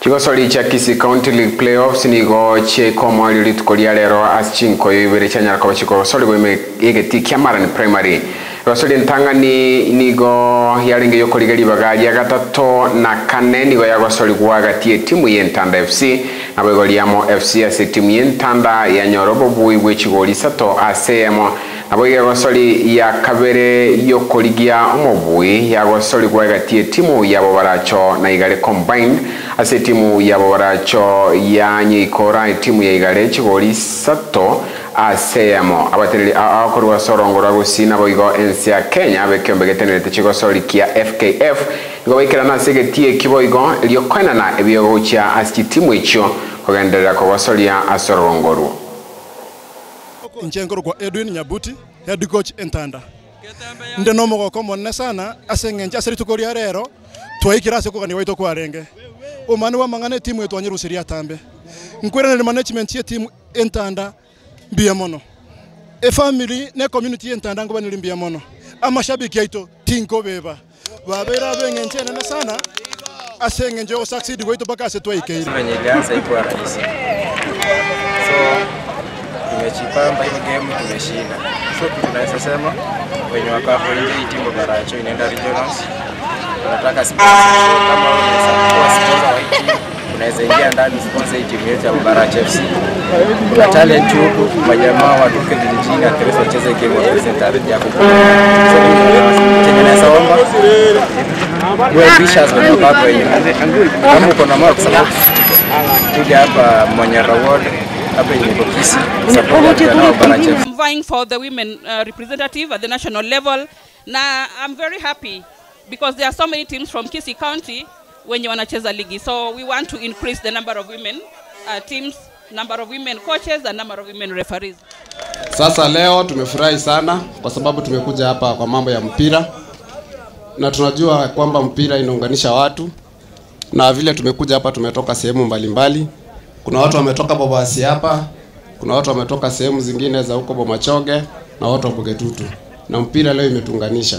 Chigosori cha Kisii County League playoffs nigo che komo litukolia lero aschinko ibere chanya kwa chigosori bwe egeti Kiamarani primary. Gosori ntangani nigo yaringe yokoligari bagari ya gatatu na kane nigo ya gosori gwagatie timu y'Entanda FC na bwegoliamo FC ase timu y'Entanda ya Nyorobo bui bwechigoli sato asemo abo ya gosori ya kabere yokoligia omobui ya gosori gwagatie timu ya Bobaracho na Igale combined ase timu ya Bobaracho ya Nyikora timu ya Igale chigoli sato asemo abatereri akorwa sorongora gusina boigo ensi ya Kenya bekembegetenere chigosori kia FKF ngo bikira na segetie kiboigo lyokwana na ebyogocha asti timu icho kogenderera ko gosoria asorongoro Nchengoro kwa Edwin Nyabuti head coach Entanda nde no mogoko monne sana asengenja aseri tukoria rero twaikira se kugani waito kwa renge umani wa mangane timu yetu anyirusiria tambe nkwera ne management ye timu Entanda mbia mono family ne community Entanda ngo banilimbia mono amashabiki yaito tinko beba babera bengenje na sana asengenje o succeed waito baka se twaikeira kwenye ilianza iko rahisi so tumechipamba hii game tumeshinda so tunaweza sema wenye wakapo nje hii timu Baracho inaenda regionals tunataka sponsor kama unaweza kuwa sponsor wa hii timu unaweza ingia ndani sponsor hii timu yetu ya Baracho FC kuna talent huko majamaa watoke vijijini ataweza wacheze game wa representative yako so tunaweza omba wewe officials wanatoka kwa hiyo kama uko na moyo kusema kuja hapa Manyara Ward hapa ni Kisii I'm vying for the women representative at the national level. Now I'm very happy because there are so many teams from Kisii County when you wanacheza ligi. So we want to increase the number of women teams, number of women coaches and number of women referees. Sasa leo tumefurahi sana kwa sababu tumekuja hapa kwa mambo ya mpira. Na tunajua kwamba mpira inaunganisha watu. Na vile tumekuja hapa tumetoka sehemu mbalimbali. Kuna watu wametoka Bobasi hapa, kuna watu wametoka sehemu zingine za huko Bomachoge na watu wa Bugetutu. Na mpira leo imetunganisha.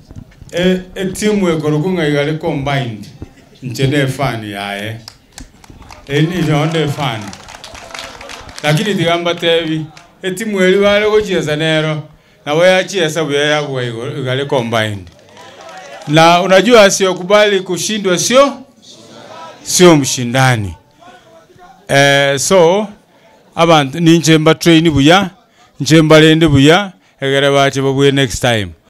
Timu ekorokunga Igale combined nchene fan yae. Ni jonde fan. Lakini digamba tevi timu eli wale gocheza nero na wewe acheza bya yako Igale combined. Na unajua asiyokubali kushindwa sio mshindani. So abantu ni nchemba train buya nchemba lende buya egere bache babwe next time.